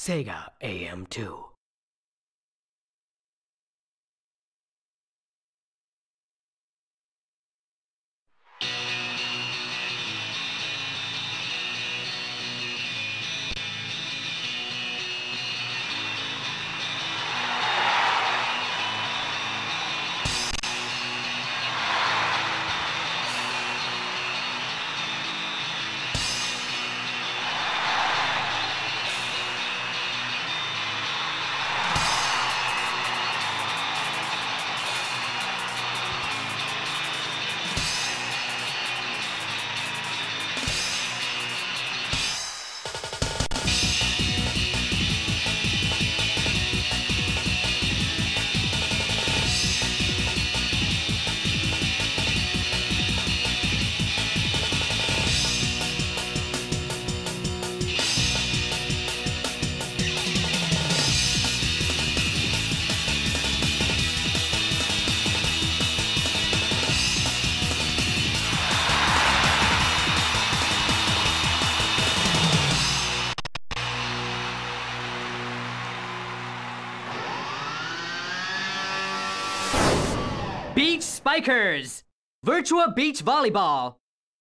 Sega AM2. Beach Spikers! Virtua Beach Volleyball!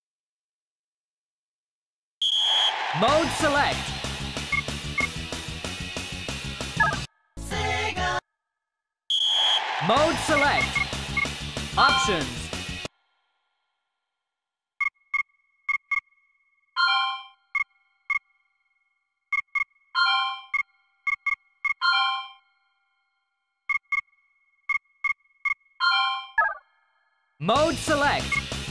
Mode Select! Sega. Mode Select! Options! Mode Select!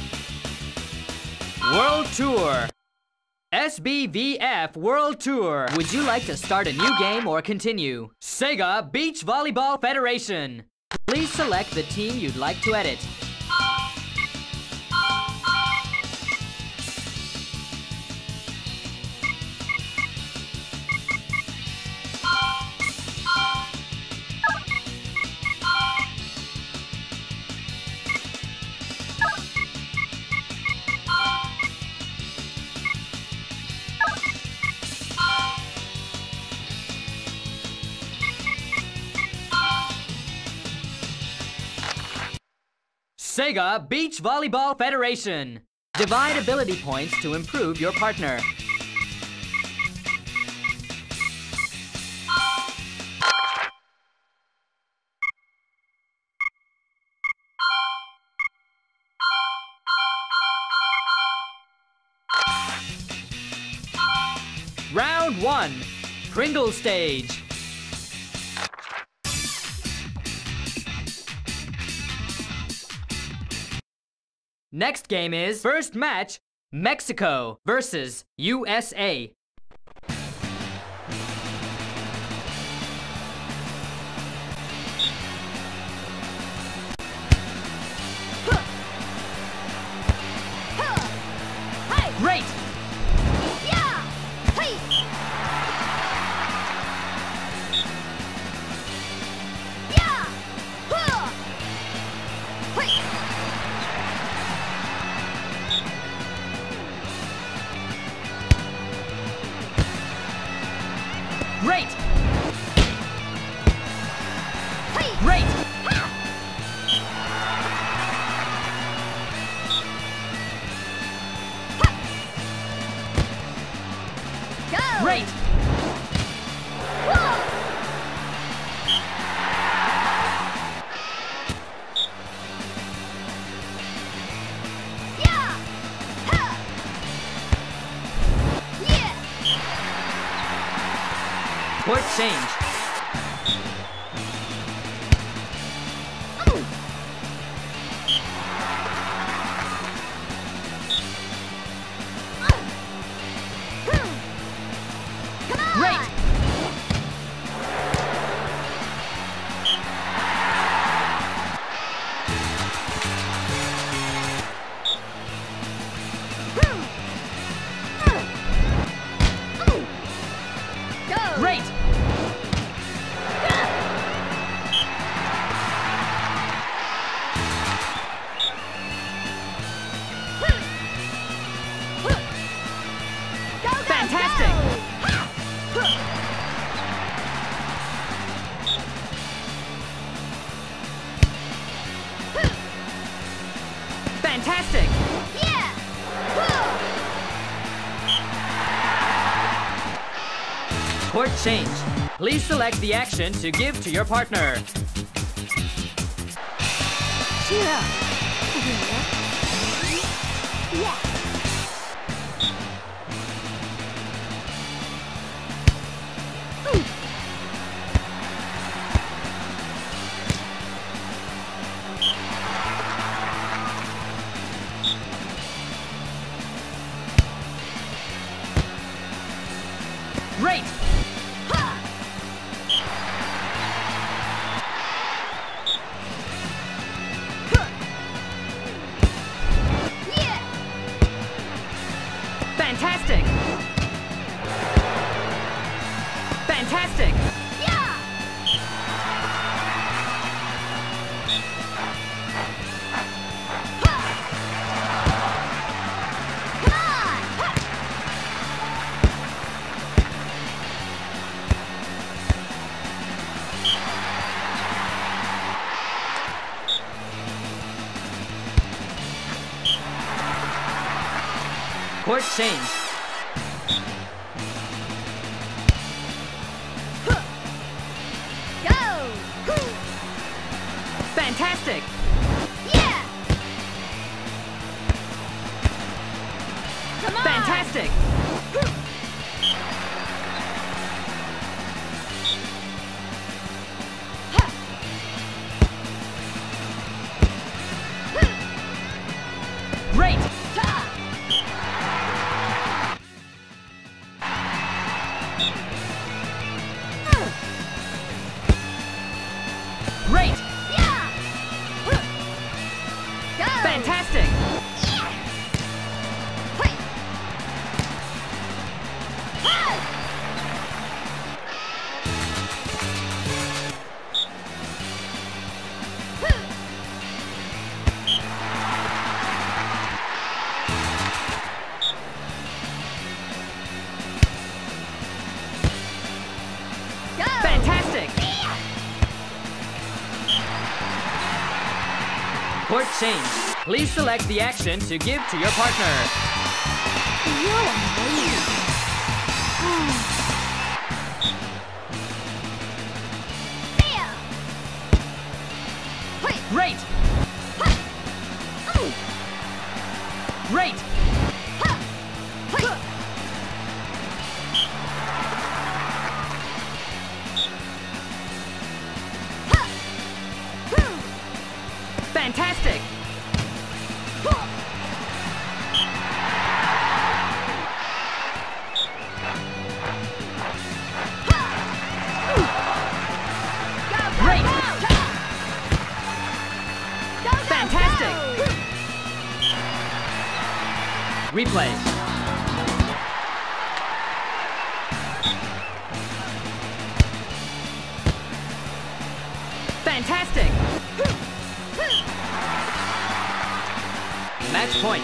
World Tour! SBVF World Tour! Would you like to start a new game or continue? Sega Beach Volleyball Federation! Please select the team you'd like to edit. Sega Beach Volleyball Federation. Divide ability points to improve your partner. Round 1. Pringle Stage. Next game is first match, Mexico versus USA. Great! Great! Great! Great! Court change. Great! Great! Fantastic! Yeah! Whoa! Court change. Please select the action to give to your partner. Cheer up. Yeah. Great! Fantastic! Fantastic! Yeah! Come on! Court change. Go! Fantastic! Yeah! Come on! Fantastic! Great! Great! Yeah! Go! Fantastic! Yeah! Hey! Hey! Go! Fantastic! Yeah! Court change. Please select the action to give to your partner. You're amazing. Yeah! Hey! Great! Hey! Oh! Great! Ha! Hey! Ha! Hmm! Fantastic! Great! Fantastic! Replay. Fantastic! Match point.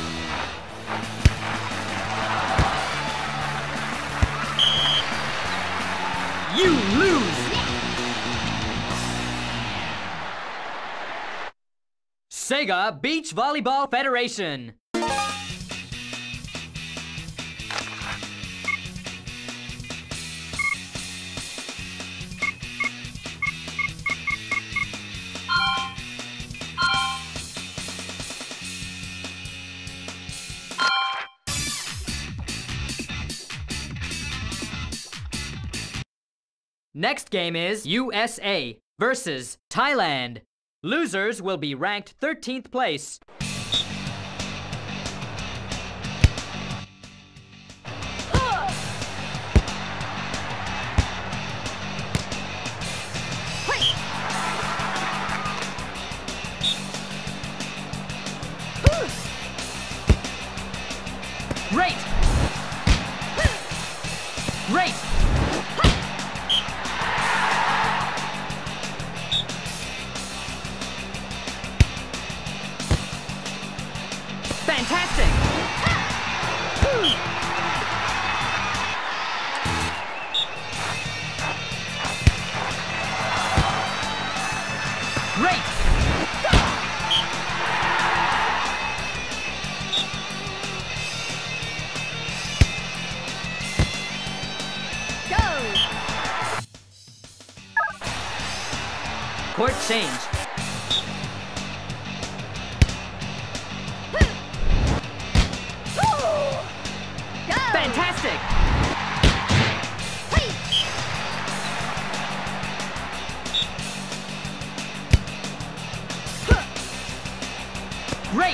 You lose! Sega Beach Volleyball Federation. Next game is USA versus Thailand. Losers will be ranked 13th place. Great! Great! Fantastic! Great! Court change. Go! Fantastic! Hey! Great!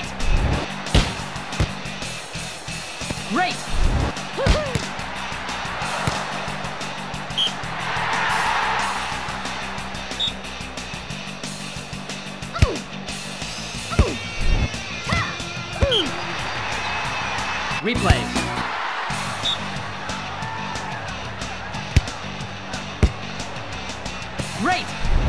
Great! Replay. Great!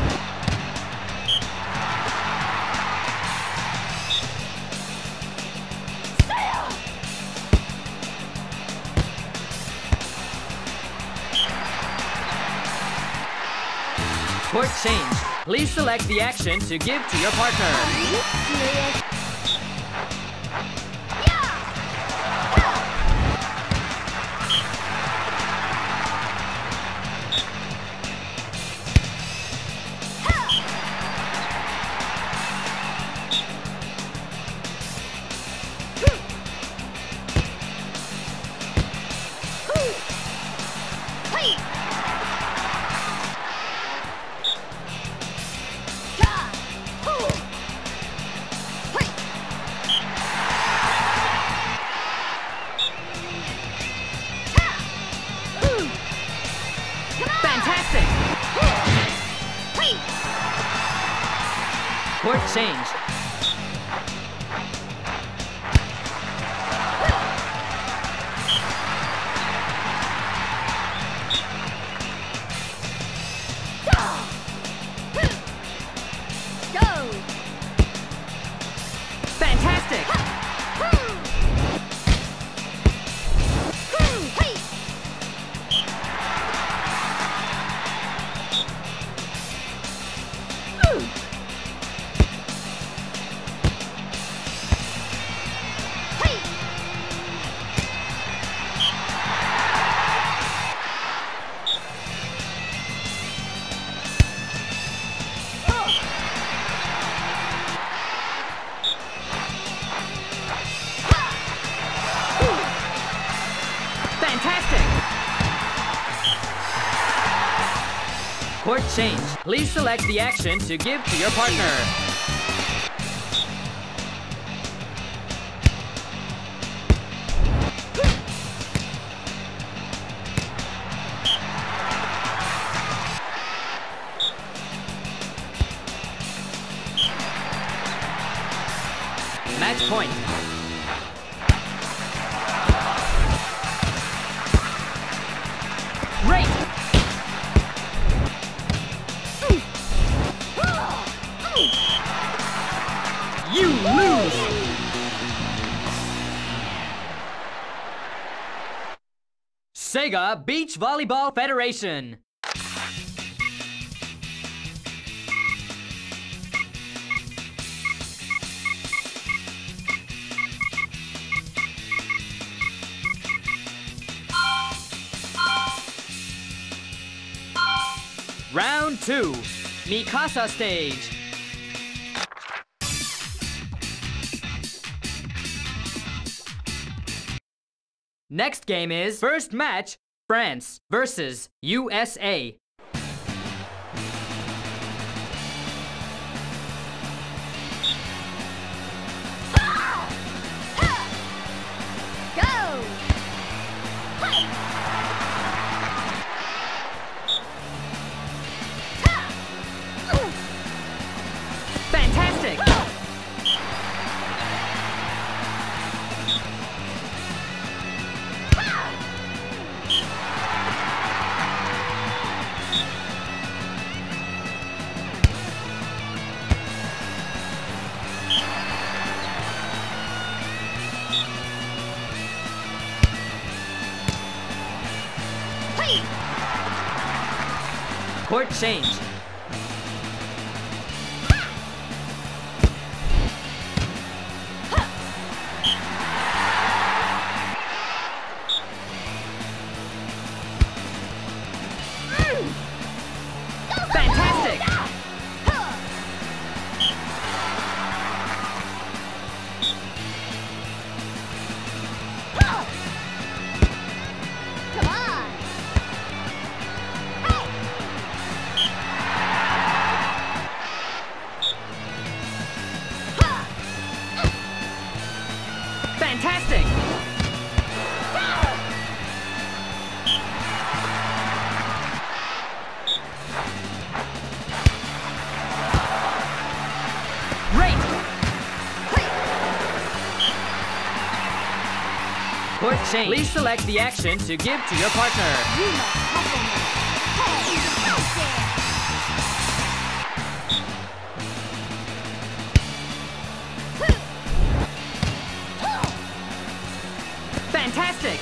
Court change. Please select the action to give to your partner. Are you serious? Fantastic! Court change. Go! Fantastic! Fantastic! Court change. Please select the action to give to your partner. Match point. Great! You lose! Sega Beach Volleyball Federation. Round 2, Mikasa stage. Next game is first match, France versus USA. Go! Fantastic! Court change. Fantastic! Court change. Please select the action to give to your partner. You must hustle me. Hey, right there. Fantastic!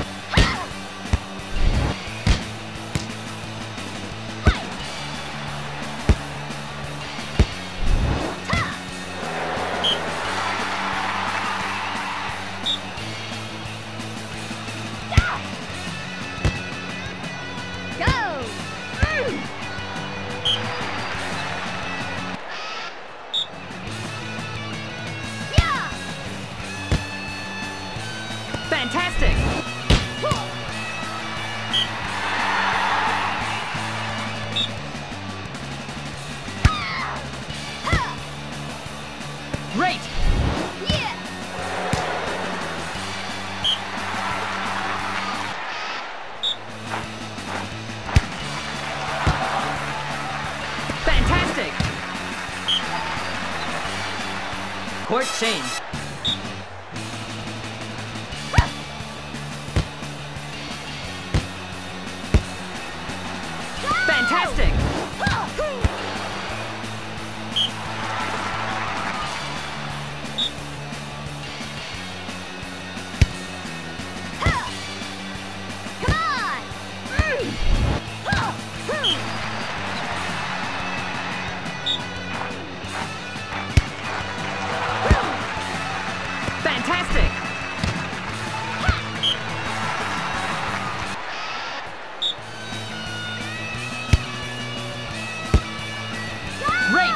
Fantastic! Great! Yeah. Fantastic! Court change. Fantastic! Come on! Fantastic! Great!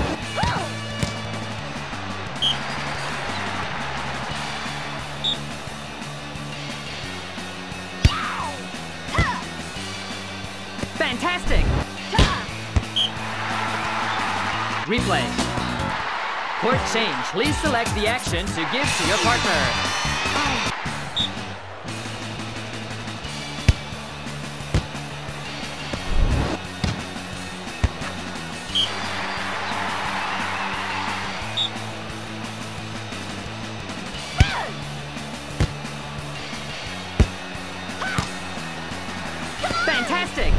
Fantastic! Replay. Court change. Please select the action to give to your partner. Fantastic!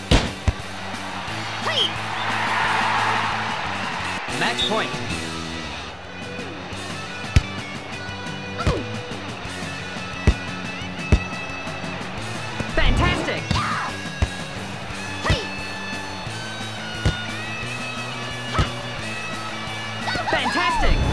Match point. Fantastic! Fantastic!